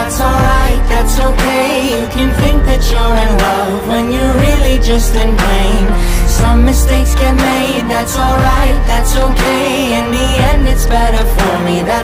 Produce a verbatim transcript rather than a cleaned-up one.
that's alright, that's okay. You can think that you're in love when you're really just in pain. Some mistakes get made, that's alright, that's okay. In the end it's better for me that